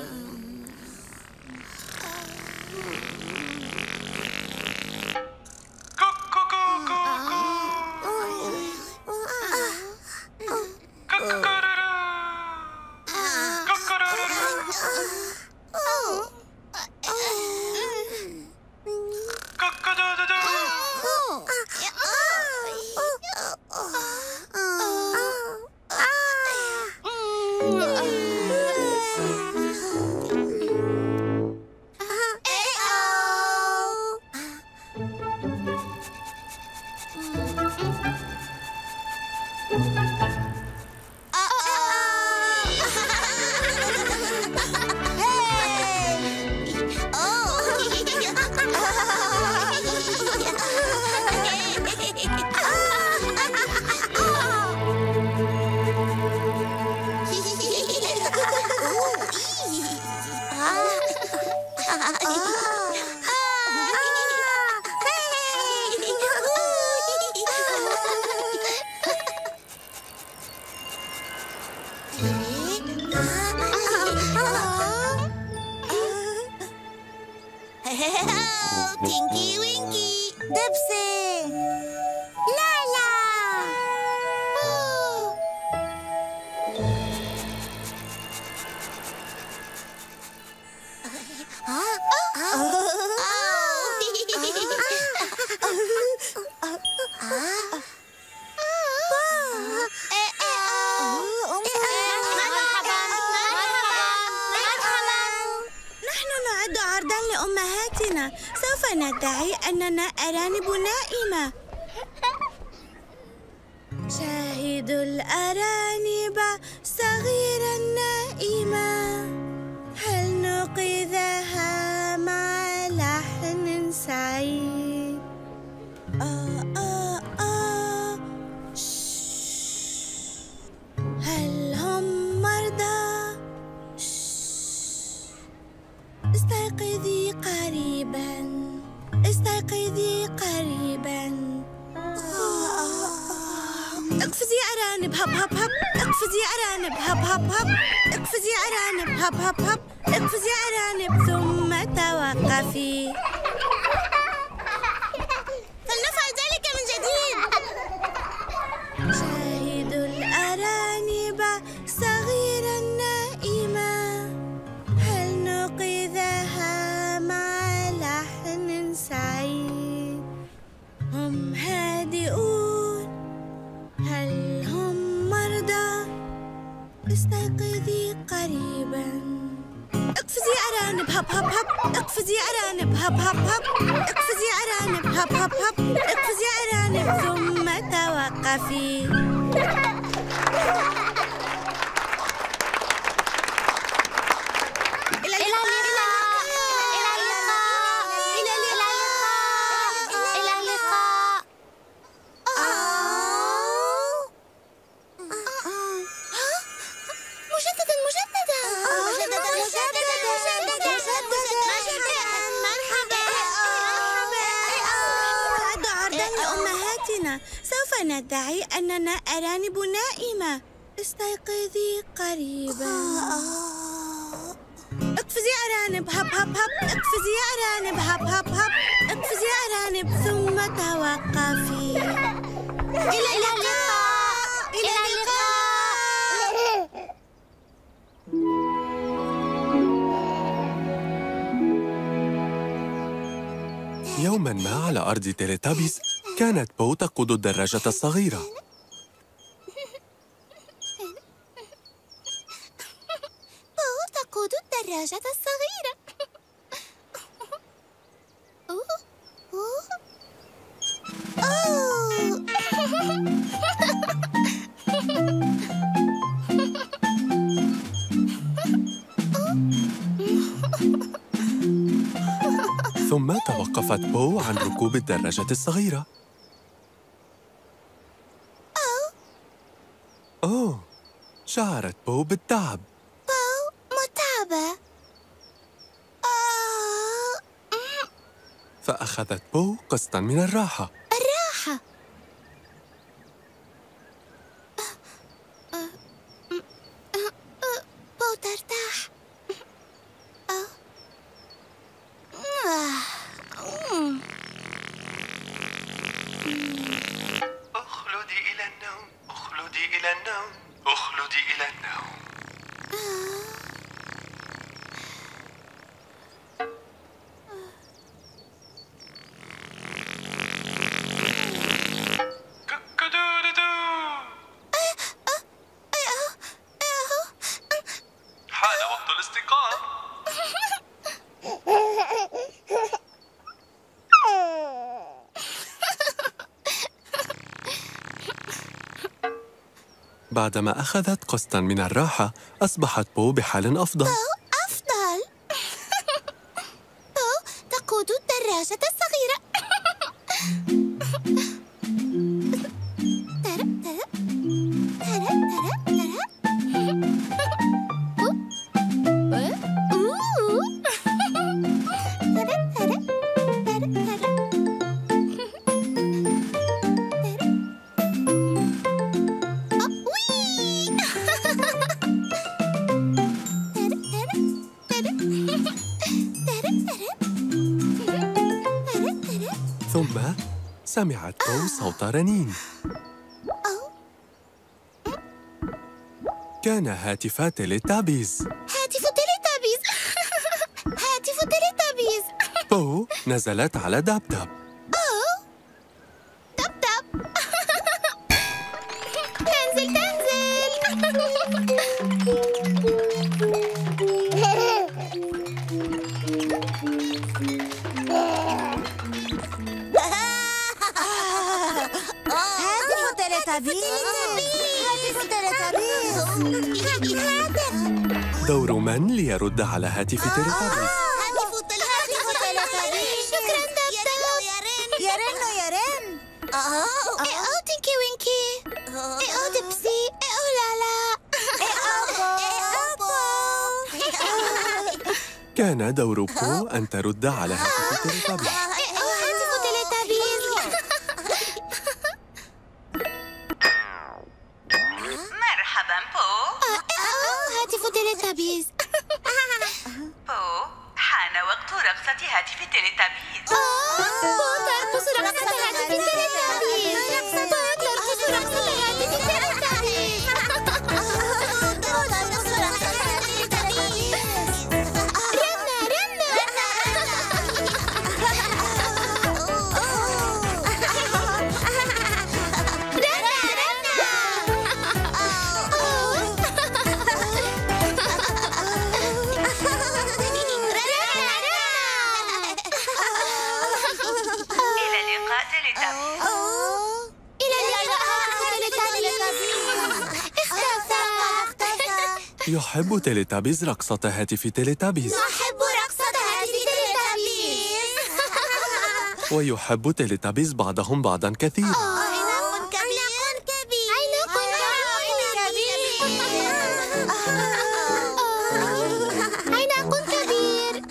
تينكي وينكي دبسة لالا لأمهاتنا. سوف ندعي أننا أرانب نائمة. شاهدوا الأرانب صغيرا نائمة، هل نوقظها مع لحن سعيد؟ هل هم مرضى؟ استيقظي قريبا، استيقظي قريبا. اقفزي أرانب هب هب هب، اقفزي أرانب هب هب هب، اقفزي أرانب هب هب هب، اقفزي أرانب ثم توقفي. فلنفعل ذلك من جديد. شاهدوا الأرانب صغيرا نائمة، هل نوقظها مع لحن سعيد؟ هم هادئون، هل هم مرضى؟ استيقظي قريبا. اقفزي أرانب هب هب هب، اقفزي أرانب هب هب هب، اقفزي أرانب هب هب هب، اقفزي أرانب ثم توقفي. سوف ندعي أننا أرانب نائمة. استيقظي قريبا. اقفزي أرانب هب هب هب، اقفزي أرانب هب هب هب، اقفزي أرانب ثم توقفي. إلى اللقاء، إلى اللقاء. يوماً ما على أرض تيليتابيس كانت بو تقود الدراجة الصغيرة. بو تقود الدراجة الصغيرة. ثم توقفت بو عن ركوب الدراجة الصغيرة. أوه، شعرت بو بالتعب. بو متعبة. فأخذت بو قسطاً من الراحة. الراحة. بو ترتاح. عودي إلى النوم. حان وقت الاستيقاظ. بعدما أخذت قسطاً من الراحة، أصبحت بو بحال أفضل. أفضل. بو تقود الدراجة الصغيرة. ثم سمعت بو صوت رنين. كان هاتف تيليتابيز. هاتف تيليتابيز. هاتف تيليتابيز. بو نزلت على دبدب. دبدب. تنزل تنزل. هاتف تيليتابيز. هاتف تيليتابيز. دور من ليرد على هاتف تيليتابيز؟ هاتف تيليتابيز. شكراً دبدب. يرن يرن. إيه تينكي وينكي. إيه دبسي. إيه لالا. كان دور بو أن ترد على هاتف تيليتابيز. هاتف تيليتابيز. مرحبا بو. هاتف تيليتابيز. بو، حان وقت رقصة هاتف تيليتابيز. بو ترقص رقصة هاتف تيليتابيز. بو ترقص رقصة هاتف تيليتابيز. رنة رنة. إلى اللقاء تيليتابيز. إلى اللقاء تيليتابيز. اختفى. يحب تيليتابيز رقصة هاتف تيليتابيز. أحب رقصة هاتف تيليتابيز. ويحب تيليتابيز بعضهم بعضاً كثيراً. عنق كبير. عنق كبير.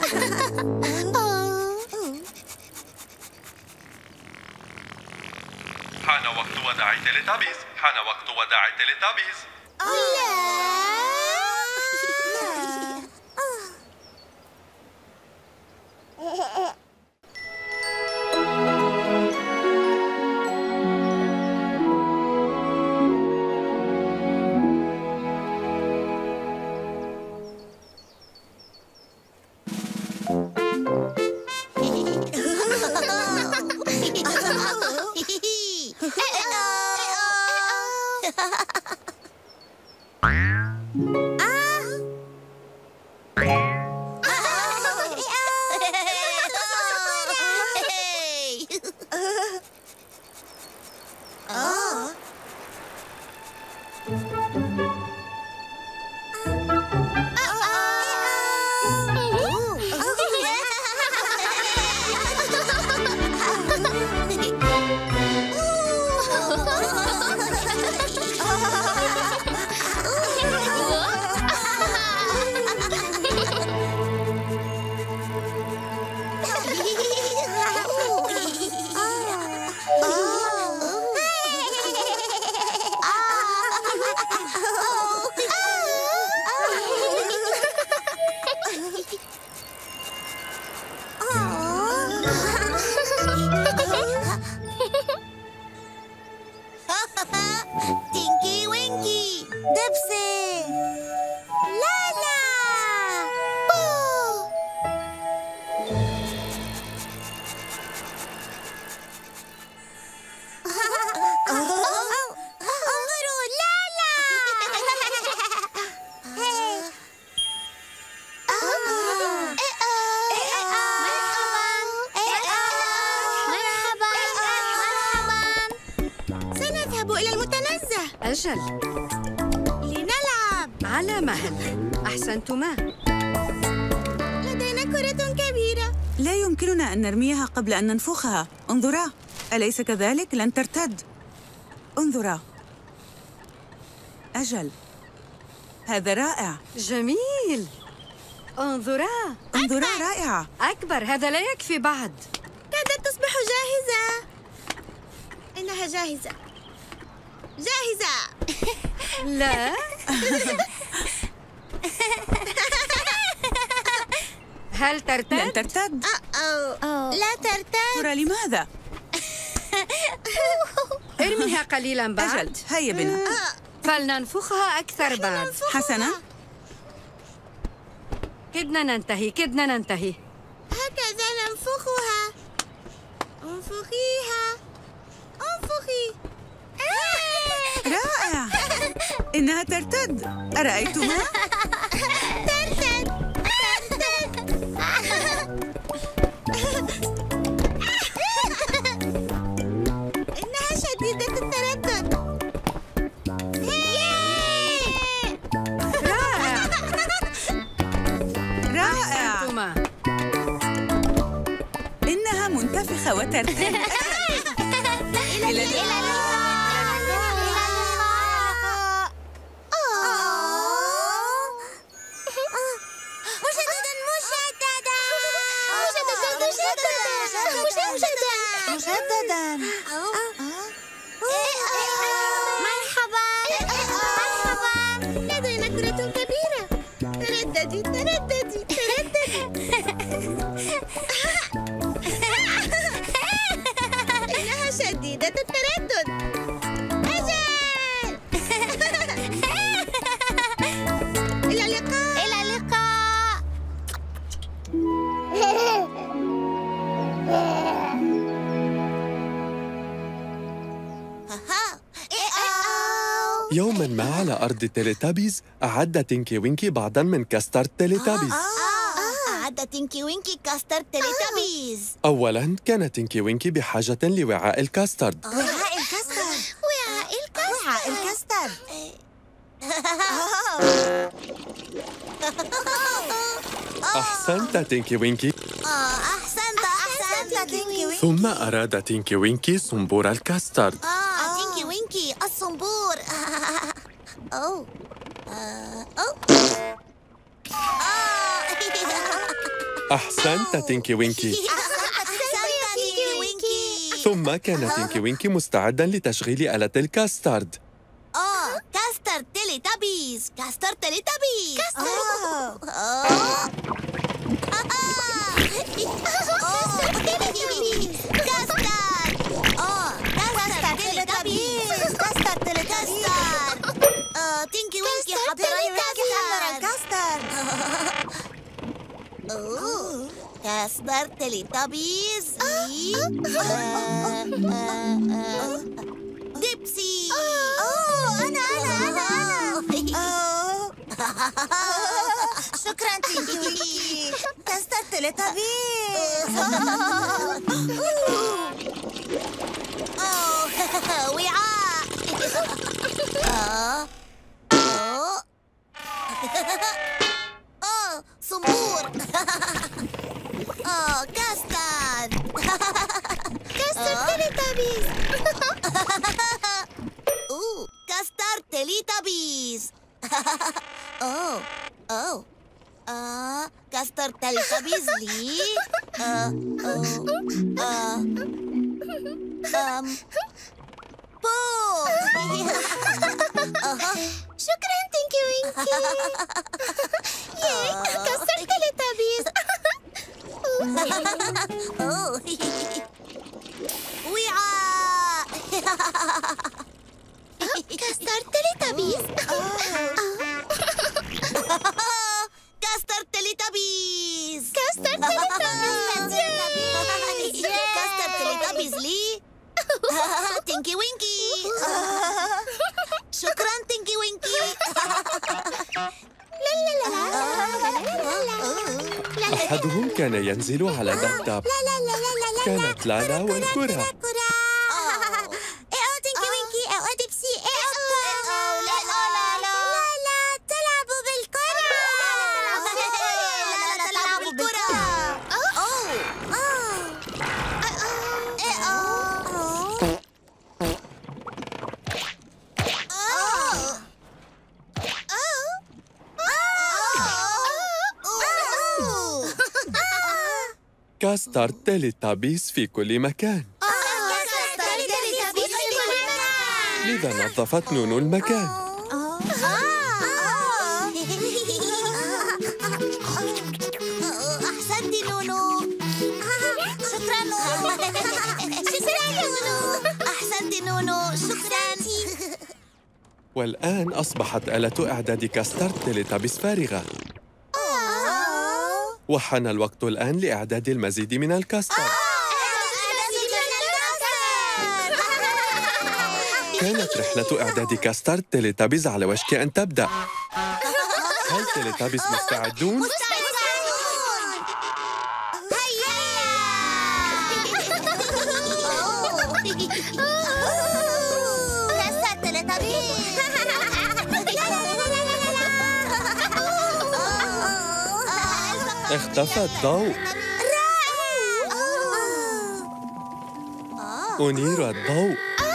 حان وقت وداع تيليتابيز. حان وقت وداع تيليتابيز. أجل، لنلعب. على مهل. أحسنتما. لدينا كرة كبيرة. لا يمكننا أن نرميها قبل أن ننفخها. انظرا، أليس كذلك؟ لن ترتد. انظرا. أجل، هذا رائع. جميل. انظرا. انظرا، رائعة. أكبر، هذا لا يكفي بعد. كادت تصبح جاهزة. إنها جاهزة. جاهزة. لا. هل ترتد؟ لن ترتد. لا ترتد. ترى لماذا؟ ارميها قليلا أجل، بعد. هيا بنا. فلننفخها أكثر بعد. حسنا. كدنا ننتهي. هكذا ننفخها. انفخيها. انفخي. رائع. إنها ترتد. أرأيتما؟ ترتد. إنها شديدة التردد. رائع. أحسنتما. إنها منتفخة وترتد. إلى اللقاء. مجددا. مرحبا. لدينا كرة كبيرة. ترددي. إنها شديدة التردد. أجل. إلى اللقاء. يوماً ما على أرض تيليتابيز أعد تينكي وينكي بعضاً من كاسترد تيليتابيز. أعد تينكي وينكي كاسترد تيليتابيز. أولاً كان تينكي وينكي بحاجة لوعاء الكاسترد. وعاء الكاسترد. أحسنت تينكي وينكي. أحسنت تينكي وينكي. ثم أراد تينكي وينكي صنبور الكاسترد. تينكي وينكي الصنبور. أحسنت تينكي وينكي. ثم كان تينكي وينكي مستعداً لتشغيل آلة الكاسترد. كاسترد تيليتابيز. تينكي وينكي حضر الكاسترد. كاسترد تيليتابيز. ديبسي. أنا شكراً تينكي وينكي. كاسترد تيليتابيز. وعاء. صنبور. كاسترد تيليتابيز. كاسترد تيليتابيز. كاسترد تيليتابيز لي. بو. شكراً تينكي وينكي. كاسترد تيليتابيز. وعاء. كاسترد تيليتابيز. كاسترد تيليتابيز. كاسترد تيليتابيز لي. تينكي وينكي. شكراً تينكي وينكي. أحدهم كان ينزل على دبدب. كانت لالا والكرة. تينكي وينكي. ديبسي. كاستر تيليتابيس في كل مكان. لذا نظفت نونو المكان. أحسنتِ نونو. شكراً نونو. أحسنتِ نونو. شكراً. والآن أصبحت آلة إعداد كاستر تيليتابيس فارغة. وحان الوقت الآن لإعداد المزيد من الكاستر. كانت رحلة إعداد كاستر تيليتابيز على وشك أن تبدأ. هل تيليتابيز مستعدون؟ اختفى الضوء. أنير الضوء.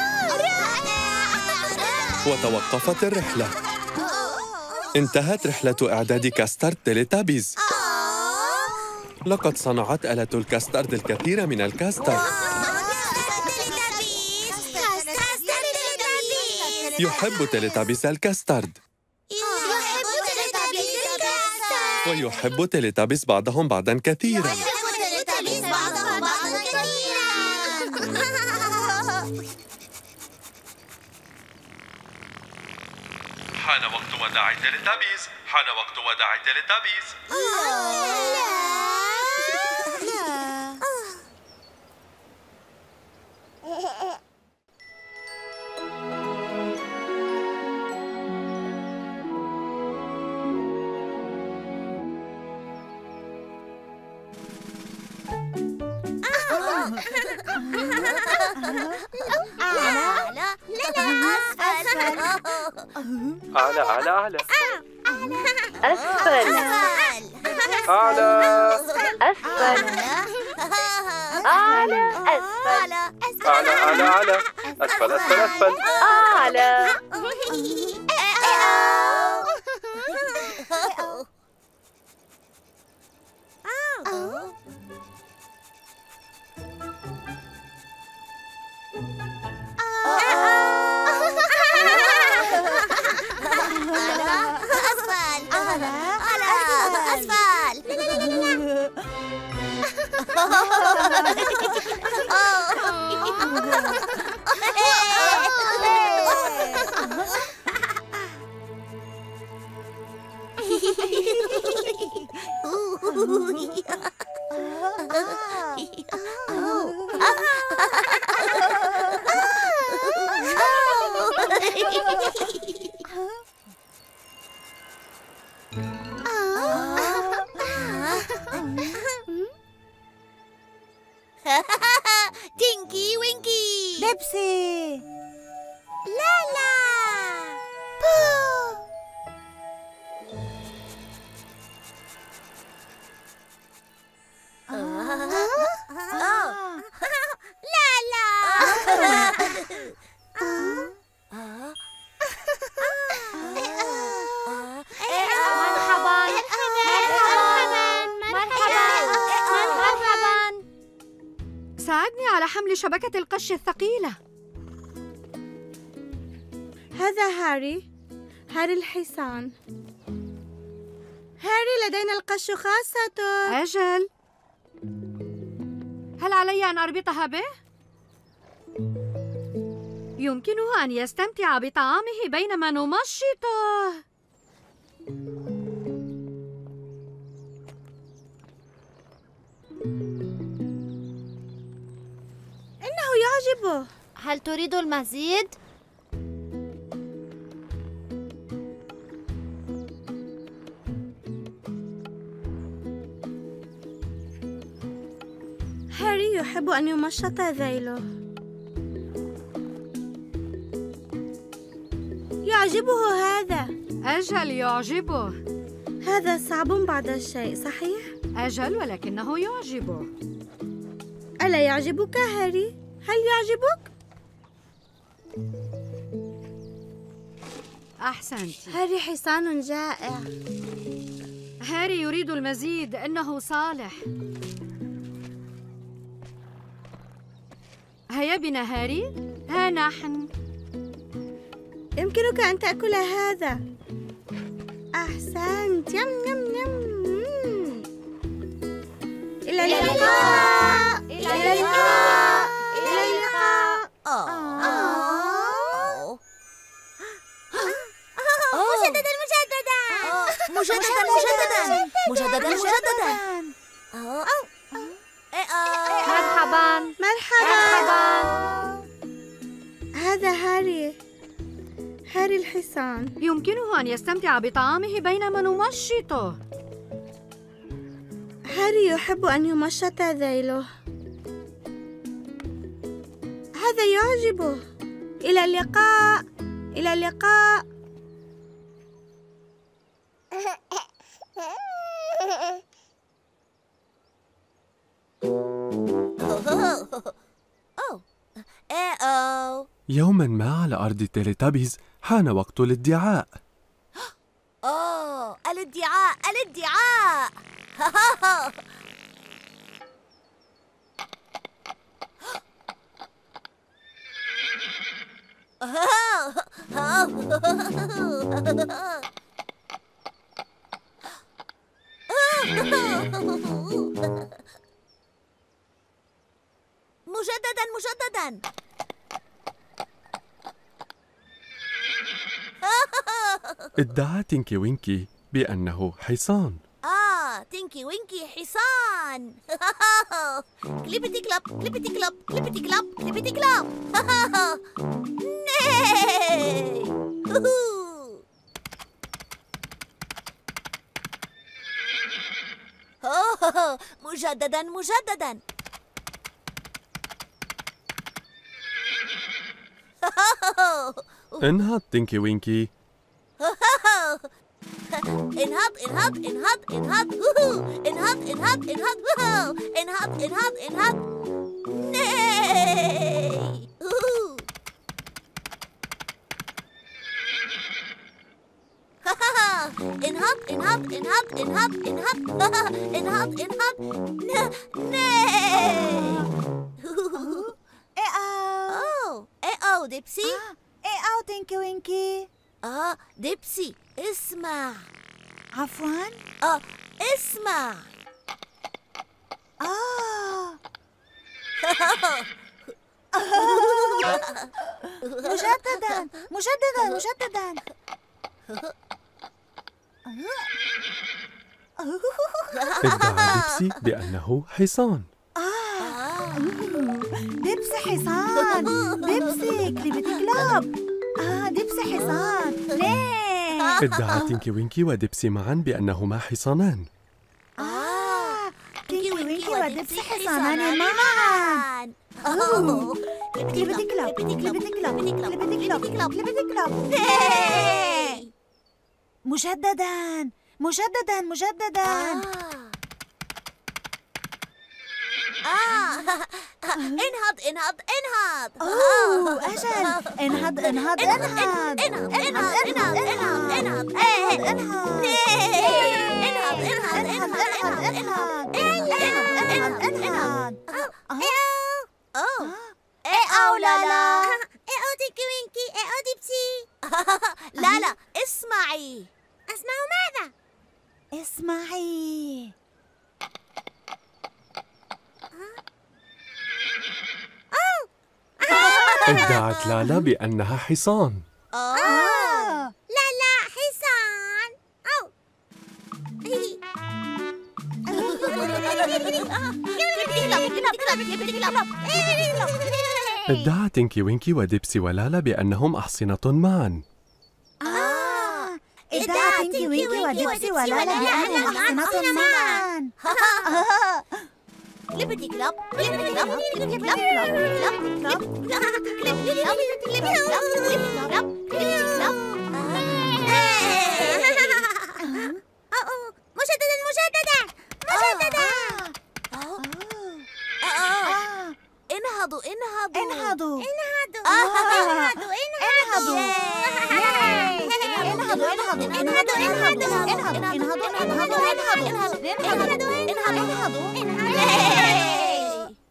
وتوقفت الرحلة. انتهت رحلة إعداد كاستر تيليتابيز. لقد صنعت آلة الكاسترد الكثير من الكاستر. يحب تيليتابيز الكاسترد. ويحب تيليتابيز بعضهم بعضاً كثيراً. حان وقت وداع تيليتابيز. حان وقت وداع تيليتابيز. أعلى أعلى أعلى. أسفل. أعلى أسفل. أعلى أسفل. أعلى أعلى أعلى. أسفل أسفل أسفل. أعلى. تينكي وينكي. بيبسي. لالا. بو. لالا. ساعدني على حمل شبكة القش الثقيلة. هذا هاري. هاري الحصان. هاري لدينا القش خاصته. أجل. هل علي أن أربطها به؟ يمكنه أن يستمتع بطعامه بينما نمشطه. إنه يعجبه. هل تريد المزيد؟ هاري يحب أن يمشط ذيله. يعجبه هذا. أجل يعجبه. هذا صعب بعض الشيء، صحيح؟ أجل ولكنه يعجبه. ألا يعجبك هاري؟ هل يعجبك؟ أحسنت. هاري حصان جائع. هاري يريد المزيد. إنه صالح. هيا بنا هاري، ها نحن. يمكنك أن تأكل هذا. أحسنت. يم يم يم. إلى اللقاء. إلى اللقاء. إلى اللقاء. مجددا مجددا مجددا مجددا مجددا. مرحبا مرحبا. هذا هاري الحصان. يمكنه أن يستمتع بطعامه بينما نمشطه. هاري يحب أن يمشط ذيله. هذا يعجبه. إلى اللقاء. إلى اللقاء. يوماً ما على أرض التيليتابيز حان وقت الادعاء. الادعاء. مجددا. ادعى تينكي وينكي بأنه حصان. تينكي وينكي حصان. كليبتي كلاب كليبتي كلاب كليبتي كلاب كليبتي كلاب. مجددا. انهض تينكي وينكي. انهض. ديبسي. تينكي وينكي. ديبسي اسمع. عفواً. اسمع. مجددا. ادعى ديبسي بأنه حصان. ديبسي حصان. ديبسي كليبتي كلاب. ديبسي حصان. ليه؟ ادعى تينكي وينكي وديبسي معاً بأنهما حصانان. تينكي وينكي وديبسي حصانان معاً. كليبتي كلاب كليبتي كلاب كليبتي كلاب كليبتي كلاب. مجددا. انهض. أجل. انهض. لا تينكي وينكي. ديبسي. لا اسمعي. أسمع ماذا؟ اسمعي. ادعت لالا بأنها حصان. لا حصان. ادعى تينكي وينكي وديبسي ولالا بأنهم أحصنة معاً. ادعى تينكي وينكي وديبسي ولالا بأنهم أحصنة معاً. كليبتي كلاب كليبتي كلاب كليبتي كلاب كليبتي كلاب مجددا. انهضوا.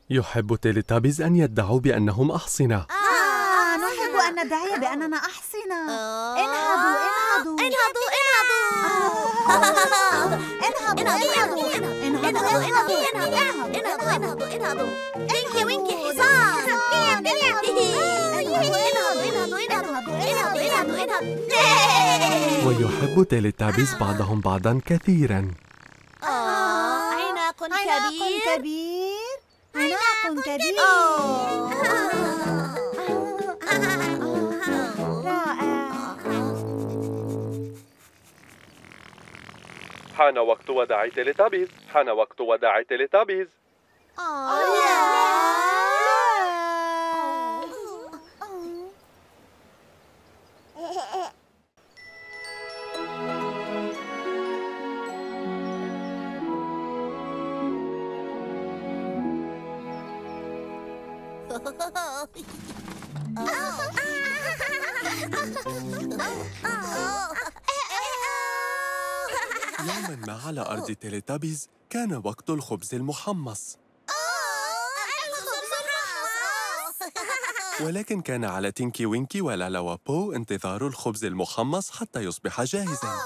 يحب تيليتابيز أن يدعوا بأنهم أحصنة. نحب أن ندعي بأننا أحصنة. انهضوا انهضوا انهضوا انهضوا. تينكي وينكي حصان. ويحب تيليتابيز بعضهم بعضا كثيرا. عناق كبير. عناق كبير. حان وقت وداع تيليتابيز. حان وقت وداع تيليتابيز. يوما ما على أرض تيليتابيز كان وقت الخبز المحمص. ولكن كان على تينكي وينكي ولالا وبو انتظار الخبز المحمص حتى يصبح جاهزا.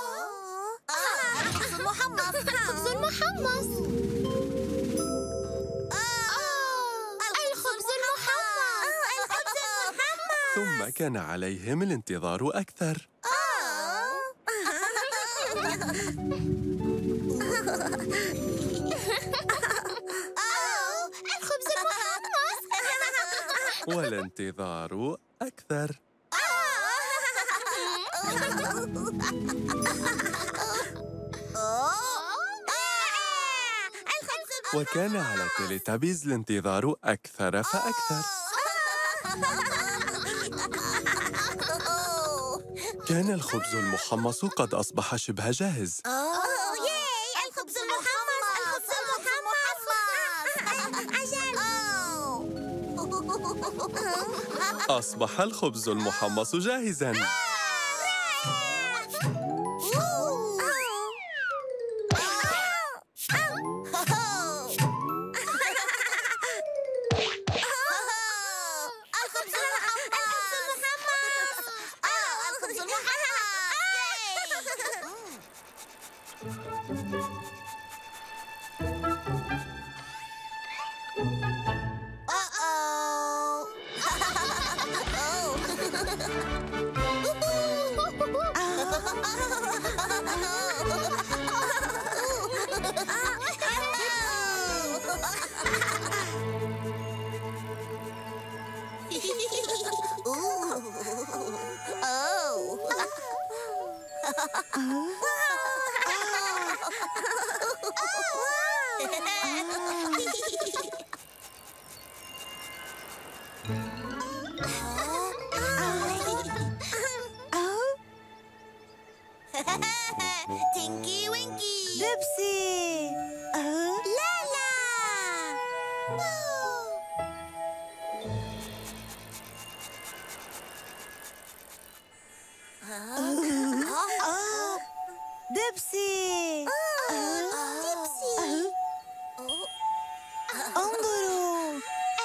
ثم كان عليهم الانتظار أكثر. والانتظار أكثر. وكان على تيليتابيز الانتظار أكثر فأكثر. كان الخبز المحمص قد أصبح شبه جاهز. الخبز المحمص. أصبح الخبز المحمص جاهزاً. تينكي وينكي. دبسي. لالا. دبسي. انظروا.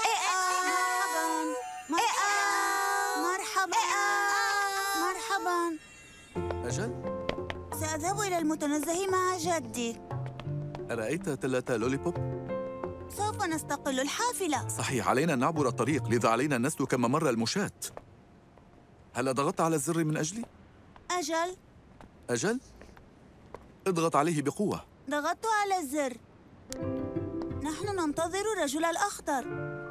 مرحبا. أجل؟ سأذهب إلى المتنزه مع جدي. أرأيت تلة لوليبوب؟ سوف نستقل الحافلة. صحيح، علينا أن نعبر الطريق، لذا علينا أن نسلك ممر المشاة. هل ضغطت على الزر من أجلي؟ أجل؟ اضغط عليه بقوة. ضغطت على الزر. نحن ننتظر الرجل الأخضر.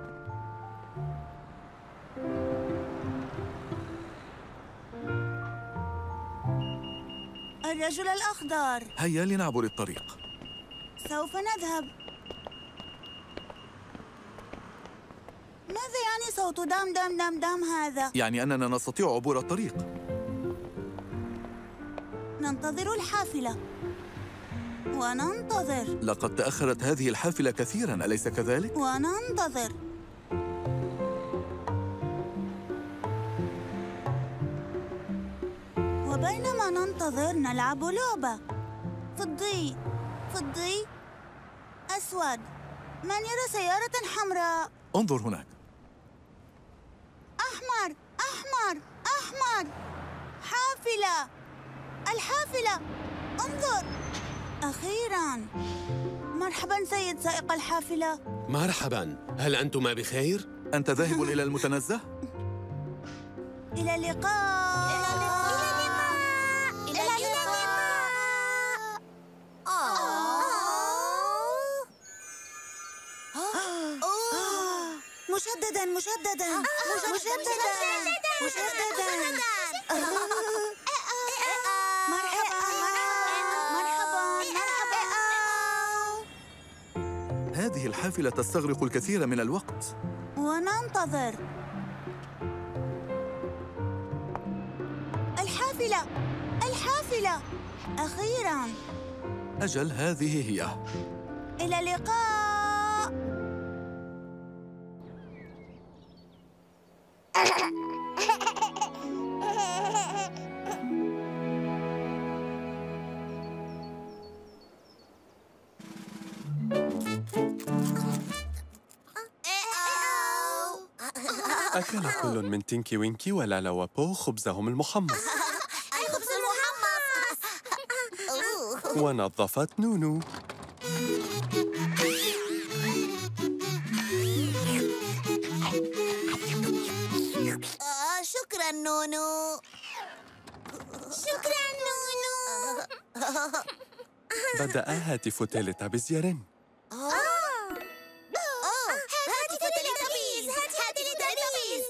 الرجل الأخضر. هيا لنعبر الطريق. سوف نذهب. ماذا يعني صوت دام دام دام دام هذا؟ يعني أننا نستطيع عبور الطريق. ننتظر الحافلة. وننتظر. لقد تأخرت هذه الحافلة كثيراً، أليس كذلك؟ وننتظر. وبينما ننتظر نلعب لعبة. في الضيء أسود من يرى سيارة حمراء؟ انظر هناك. أحمر أحمر أحمر. حافلة. الحافلة. انظر. أخيراً. مرحباً سيد سائق الحافلة. مرحباً، هل أنتما بخير؟ أنت ذاهب إلى المتنزه؟ إلى اللقاء. إلى اللقاء. إلى اللقاء. مشدداً مشدداً مشدداً مشدداً. مرحباً مرحباً مرحباً. هذه الحافلة تستغرق الكثير من الوقت. وننتظر. الحافلة الحافلة. أخيراً. أجل، هذه هي. إلى اللقاء. أكل كل من تينكي وينكي ولالا وبو خبزهم المحمص. الخبز المحمص. ونظفت نونو. شكراً نونو. شكراً نونو. بدأ هاتف تيليتابيز يرن. هاتف تيليتابيز. هاتف تيليتابيز.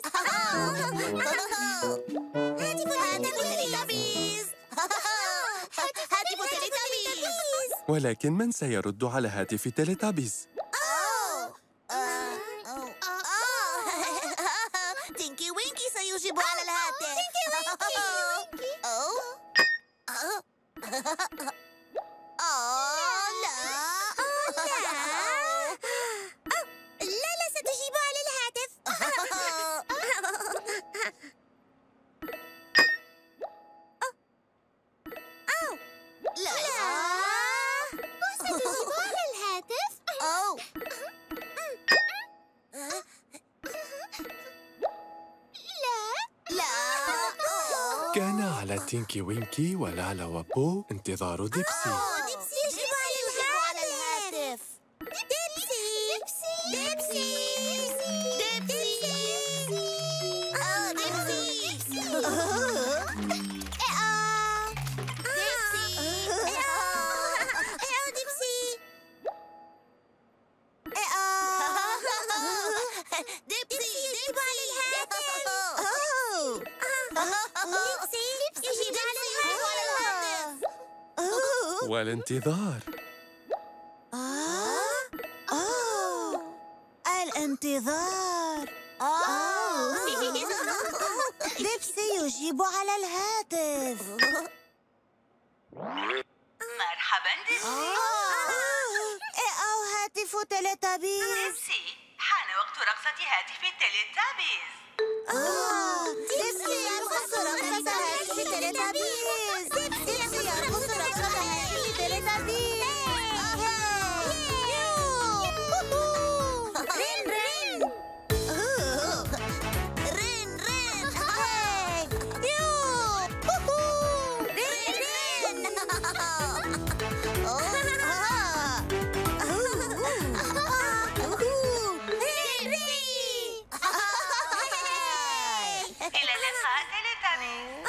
هاتف تيليتابيز. هاتف تيليتابيز. ولكن من سيرد على هاتف تيليتابيز؟ تينكي وينكي سيجيب على الهاتف. تينكي وينكي. لا ستجيب على الهاتف. لا ستجيب على الهاتف. لا. كان على تينكي وينكي ولالا وبو انتظار ديبسي. ديبسي يجيب على الهاتف. ديبسي. ديبسي. ديبسي. والانتظار. الانتظار. ديبسي يجيب على الهاتف. مرحباً ديبسي. أو هاتف تيليتابيز. ديبسي، حان وقت رقصة هاتف تيليتابيز. ديبسي يرقص رقصة هاتف تيليتابيز. ديبسي يرقص رقصة هاتف تيليتابيز. رين رين. رين رين. يو. رين رين. إلى اللقاء تيليتابيز.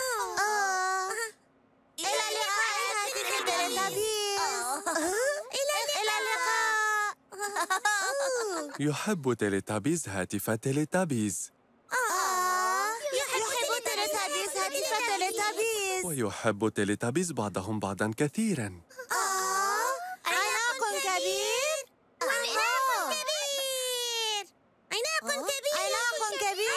إلى اللقاء هاتف تيليتابيز. إلى اللقاء. يحب تيليتابيز هاتف تيليتابيز. يحب تيليتابيز هاتف تيليتابيز. ويحب تيليتابيز بعضهم بعضا كثيرا. عناق كبير. عناق كبير. عناق كبير. عناق كبير.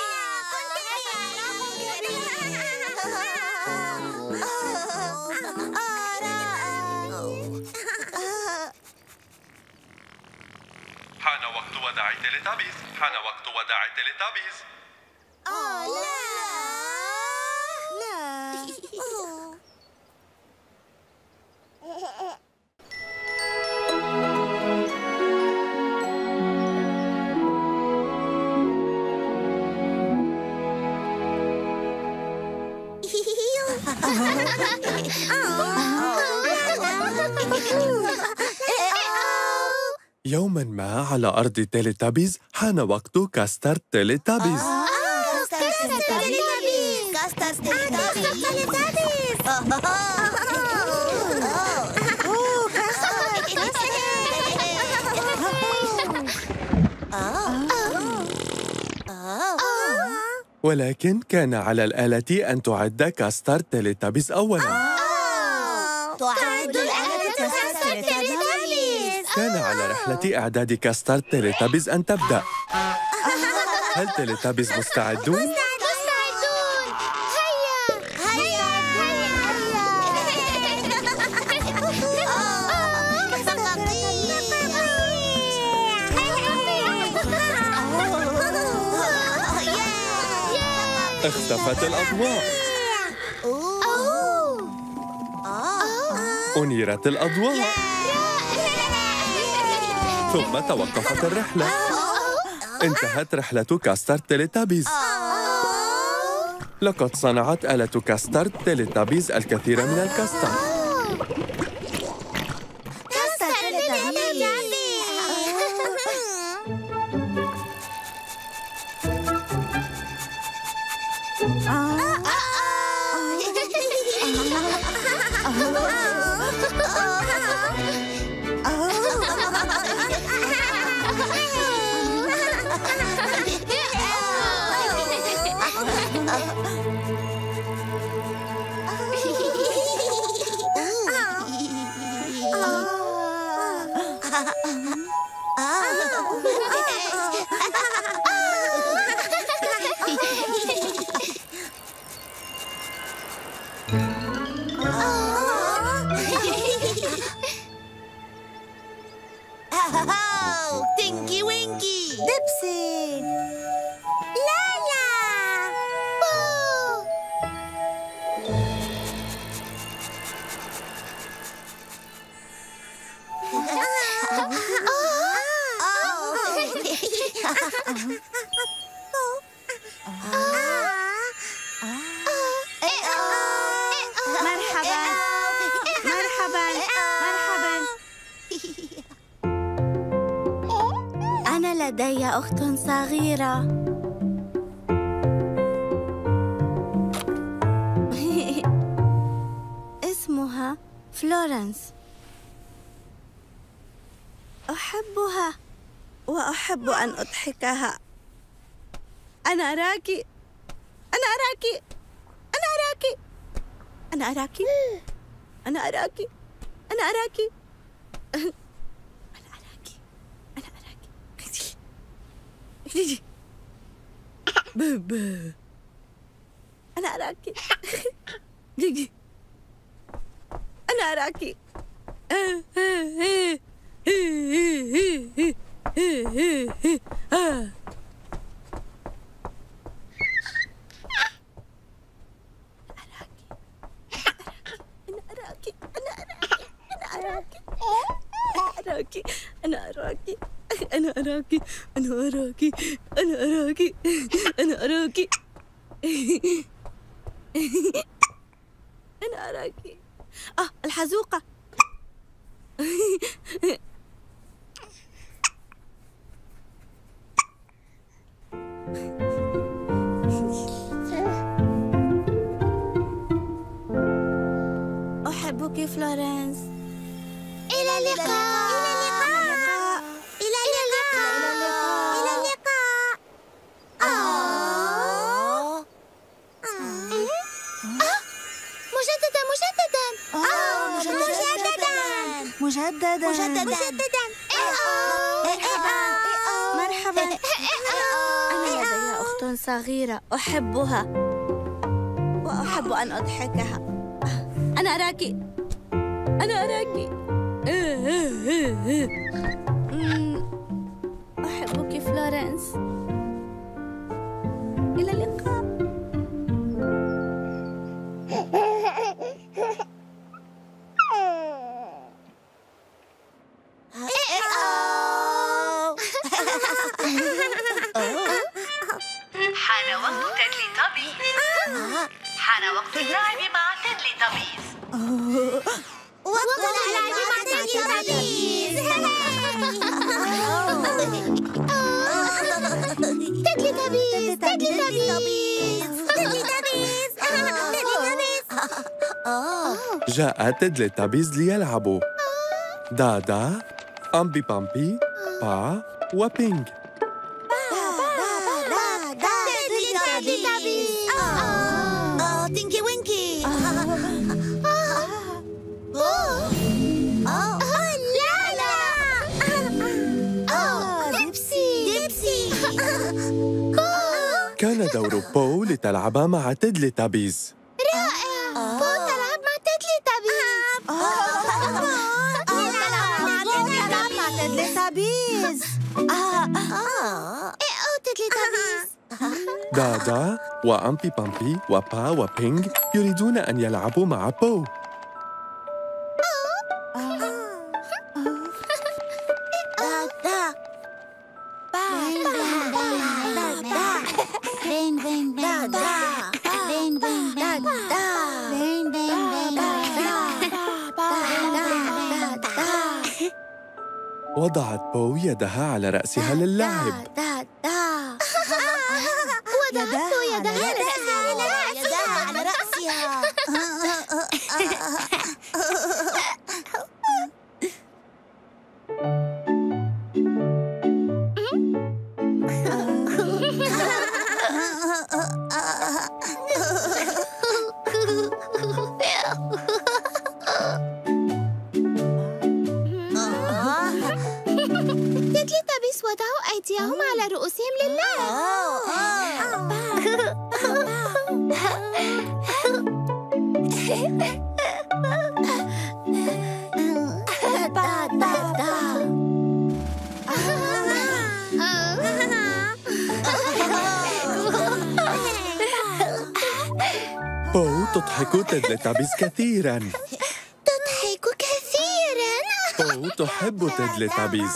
حان وقت وداع تيليتابيز. حان وقت وداع تيليتابيز. لا. يوماً ما على أرض تيليتابيز حان وقت كاستر تيليتابيز. ولكن كان على الآلة أن تعد كاستر تيليتابيز أولاً. تعد الآلة كاستر تيليتابيز. كان على رحلة إعداد كاستر تيليتابيز أن تبدأ. هل تيليتابيز مستعدون؟ اختفت الأضواء. أنيرت الأضواء. ثم توقفت الرحلة. انتهت رحلة كاستر تيليتابيز. لقد صنعت آلة كاستر تيليتابيز الكثير من الكاستر. تينكي وينكي ديبسي لالا مرحبا مرحبا مرحبا. أنا لدي أخت صغيرة. اسمها فلورنس. أحبها وأحب أن أضحكها. أنا أراكِ أنا أراكِ أنا أراكِ أنا أراكِ أنا أراكِ أنا أراكِ أنا أراكِ أنا أراكِ. بابا أنا أراكِ أنا أراكِ. أنا أراكِ أنا أراكِ أنا أراكِ أنا أراكِ أنا أراكِ أنا أراكِ. الحزوقة. أحبك فلورنس. إلى اللقاء إلى اللقاء إلى اللقاء. مجددا مجددا مجددا مجددا. مرحبا. أنا لدي أخت صغيرة أحبها وأحب أن أضحكها. أنا أراكِ أنا أراكِ. أحبك فلورنس. إلى اللقاء. حان وقت تيليتابيز. حان وقت اللعب مع تيليتابيز. تيليتابيز. وقت اللعب مع تيليتابيز. تيليتابيز تيليتابيز. جاء تيليتابيز ليلعبوا. دادا، أمبي بامبي، با وبينج. تينكي وينكي. كان دور بو لتلعب مع تيليتابيز. بو تلعب مع تيليتابيز. تلعب مع تيليتابيز. تيليتابيز. دادا وأمبي بامبي وبا وبينج يريدون أن يلعبوا مع بو. وضعت بو يدها على رأسها للعب. وضعت يدها على رأسها. تيليتابيز وضعوا أيديهم على رؤوسهم بو تضحك تيليتابيز كثيراً. بو تحب تيليتابيز.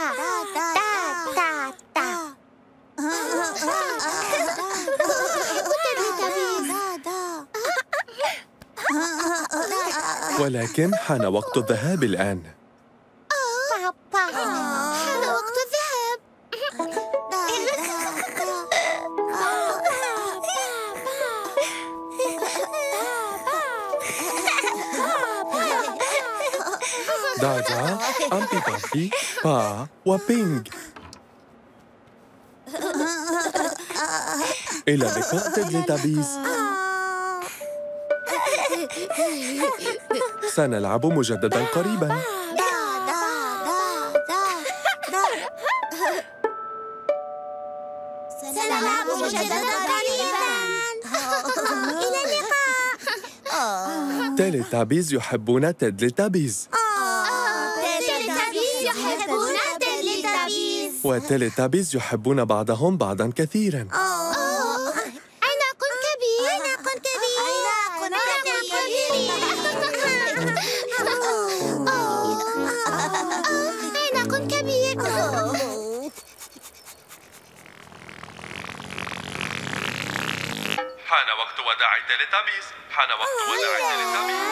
ولكن حان وقت الذهاب الآن. حان وقت الذهاب. دادا، أمبي بامبي، با وبينج. إلى اللقاء تيليتابيز. سنلعب مجدداً قريباً. سنلعب مجدداً قريباً. إلى اللقاء. تيليتابيز يحبون تيليتابيز. تيليتابيز يحبون تيليتابيز. وتيليتابيز يحبون بعضهم بعضاً كثيراً. عناق كبير. عناق كبير. عناق كبير. عناق كبير. حان وقت وداع تيليتابيز. حان وقت وداع تيليتابيز.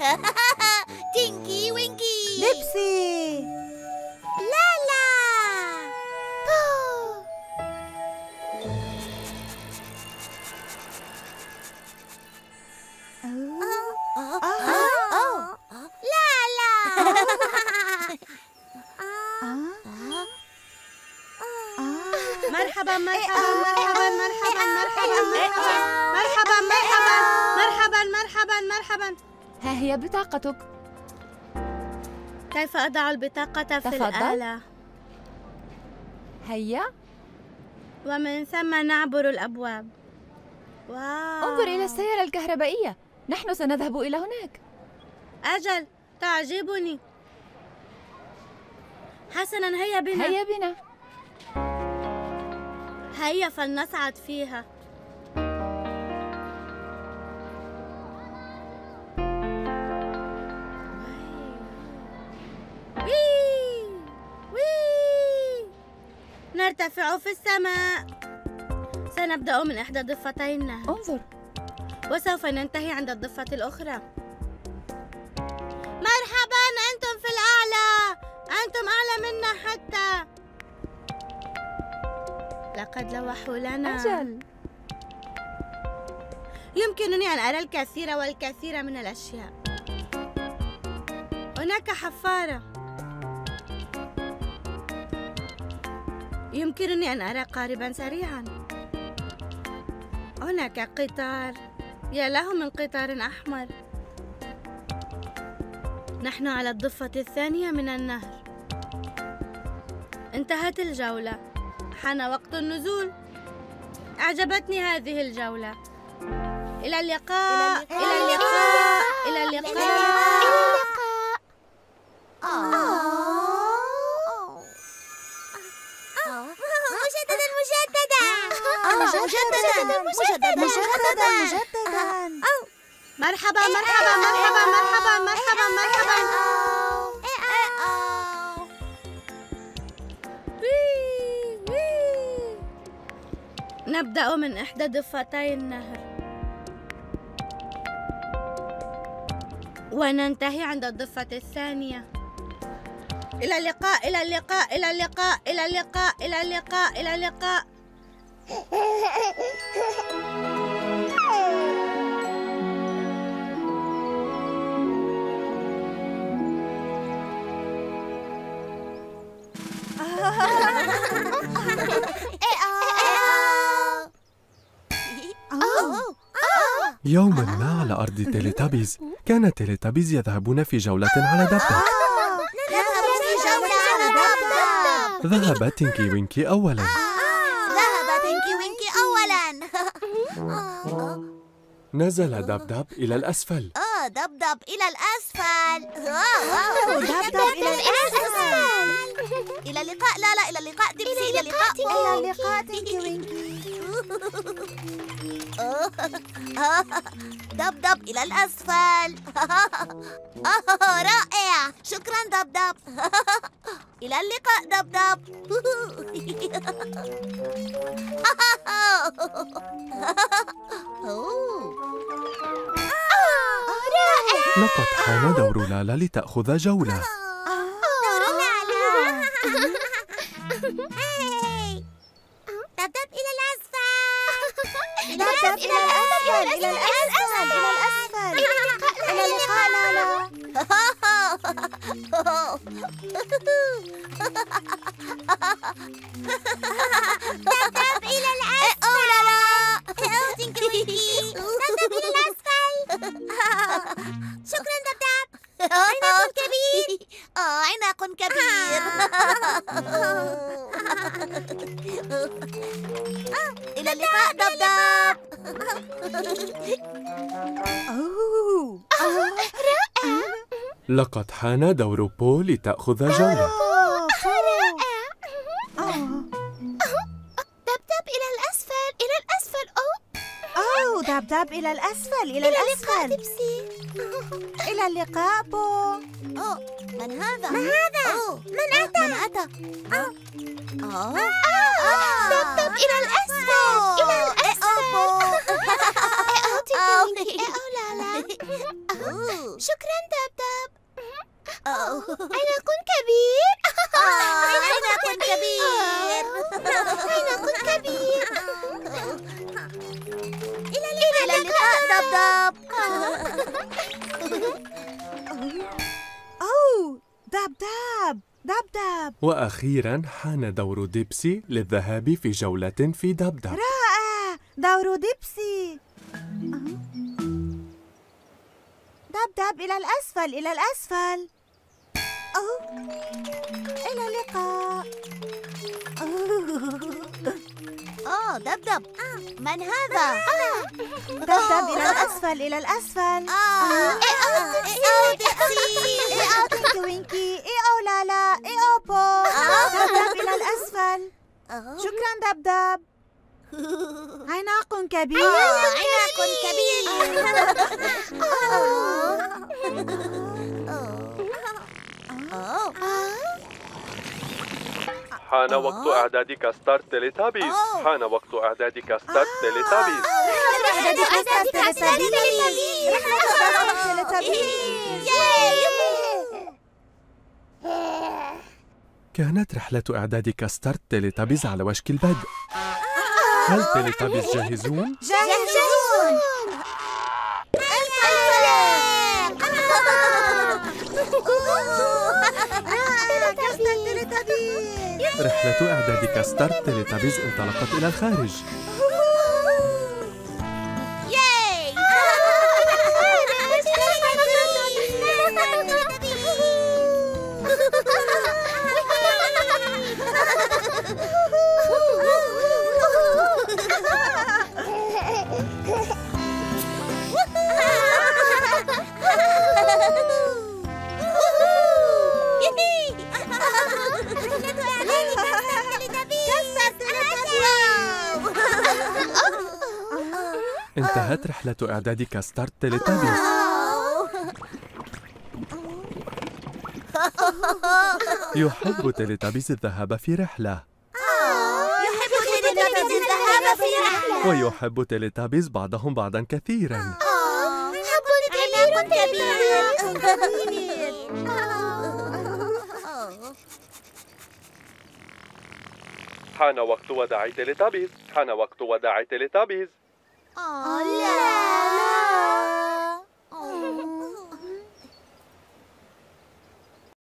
تينكي وينكي. ليبسي. لالا. مرحبا مرحبا مرحبا مرحبا مرحبا مرحبا مرحبا مرحبا مرحبا مرحبا. ها هي بطاقتك. كيف أضع البطاقة في تفضل. الآلة؟ هيا. ومن ثم نعبر الأبواب. واو. انظر إلى السيارة الكهربائية. نحن سنذهب إلى هناك. أجل، تعجبني. حسناً، هيا بنا. هيا بنا. هيا فلنصعد فيها. وي وي. نرتفع في السماء. سنبدأ من إحدى ضفتي النهر. انظر. وسوف ننتهي عند الضفة الأخرى. مرحباً، أنتم في الأعلى. أنتم أعلى منا حتى. لقد لوحوا لنا. أجل. يمكنني أن أرى الكثير والكثير من الأشياء. هناك حفارة. يمكنني أن أرى قارباً سريعاً. هناك قطار. يا له من قطار أحمر. نحن على الضفة الثانية من النهر. انتهت الجولة. حان وقت النزول. أعجبتني هذه الجولة. إلى اللقاء. إلى اللقاء. إلى اللقاء. مرحبا مرحبا مرحبا مرحبا مرحبا مرحبا. نبدأ من إحدى ضفتي النهر وننتهي عند الضفة الثانية. إلى اللقاء. إلى اللقاء. إلى اللقاء. إلى اللقاء. إلى اللقاء. إلى اللقاء. يوما ما على أرض تيليتابيز كان تيليتابيز يذهبون في جولة على دبدب. ذهب تينكي وينكي أولا. نزل دبدب إلى الأسفل. دبدب إلى الأسفل. دبدب إلى الأسفل. إلى اللقاء. لا إلى اللقاء تبسي. إلى اللقاء. إلى اللقاء تينكي وينكي. دبدب إلى الأسفل. رائع. شكرا دبدب. إلى اللقاء دبدب. لقد حان دور لالا لتأخذ جولة. دبدب إلى الأسفل. دبدب إلى الأسفل. إلى الأسفل. إلى الأسفل. إلى اللقاء لالا. دبدب إلى الأسفل. لالا. تينكي وينكي. دبدب إلى الأسفل. شكرا دبدب. عناق كبير. عناق كبير. إلى اللقاء دبدب. لقد حان دور بو لتأخذ جولة. دبدب إلى الأسفل. إلى الأسفل. دبدب إلى الأسفل. إلى الأسفل. إلى اللقاء بو. من هذا؟ من أتى؟ دبدب إلى الأسفل. إلى الأسفل. لالا. شكرا دبدب. عنق كبير. عنق كبير. عنق كبير. إلى اللقاء دبدب. أوه، دبدب دبدب. وأخيراً حان دور ديبسي للذهاب في جولة في دبدب. رائع، دور ديبسي. دبدب إلى الأسفل، إلى الأسفل. إلى اللقاء. دبدب، من هذا؟ دبدب إلى الأسفل، إلى الأسفل. تينكي وينكي، لالا، بو. دبدب إلى الأسفل. شكرا دبدب. عناق كبير. عناق كبير. حان وقت إعداد كاستار تيليتابيز. حان وقت إعداد كاستار تيليتابيز. كانت رحلة إعداد كاستار تيليتابيز على وشك البدء. هل تيليتابيز جاهزون؟ جاهزون. رحلة إعداد كاستار تيليتابيز انطلقت إلى الخارج. انتهت رحلة إعداد كاستار تيليتابيز. يحب تيليتابيز الذهاب في رحلة. ويحب تيليتابيز بعضهم بعضا كثيرا. حان وقت وداع تيليتابيز. حان وقت وداع تيليتابيز. لا.